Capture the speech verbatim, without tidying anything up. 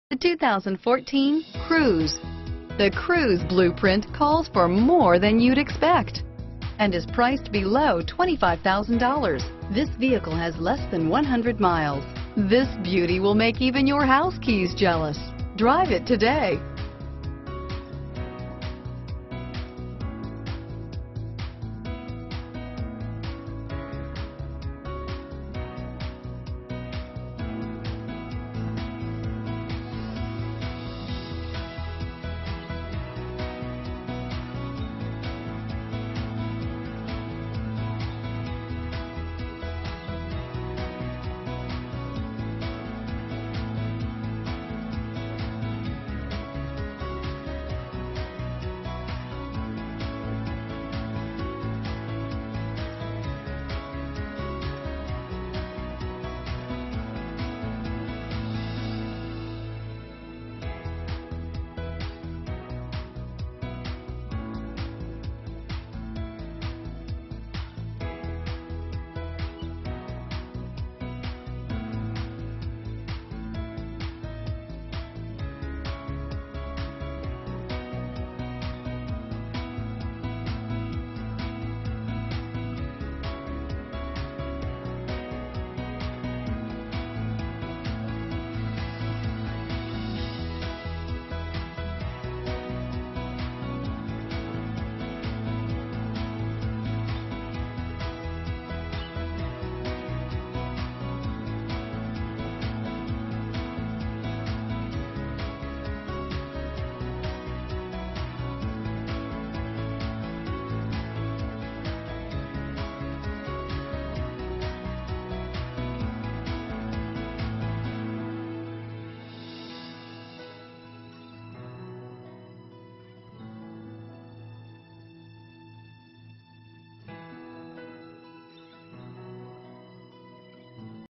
The two thousand fourteen Cruze. The Cruze blueprint calls for more than you'd expect and is priced below twenty-five thousand dollars. This vehicle has less than one hundred miles. This beauty will make even your house keys jealous. Drive it today.